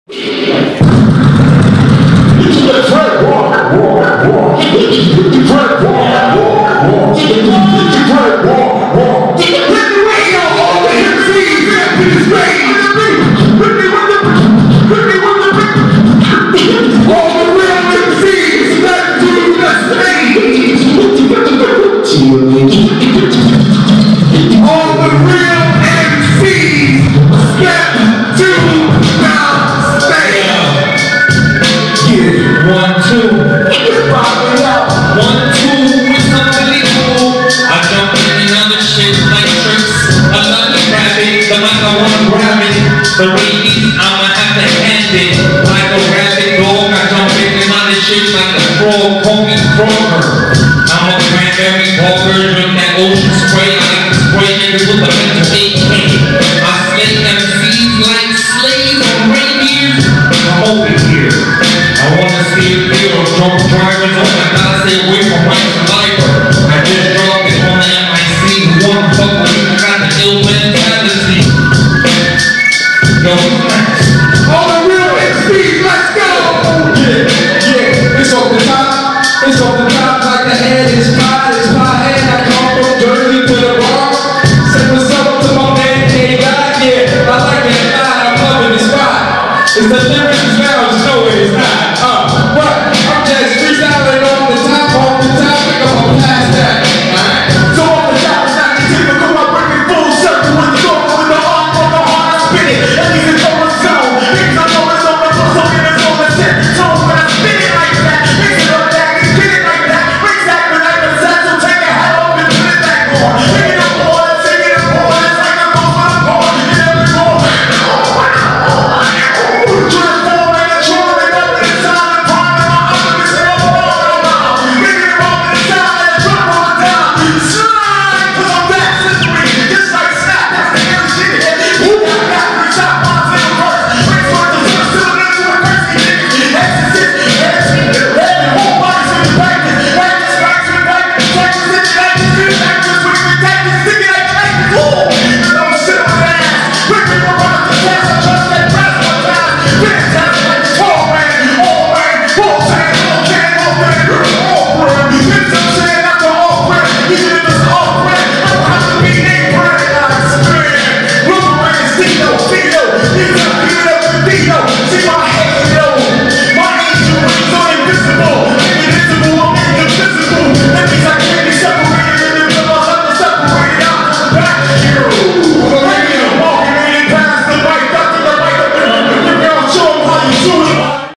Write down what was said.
The ladies, I'ma have to hand it like a rabbit dog. I jump in and on this shit like a frog, call me Frogger. I'm a cranberry poker, drink that ocean spray. I can spray niggas with a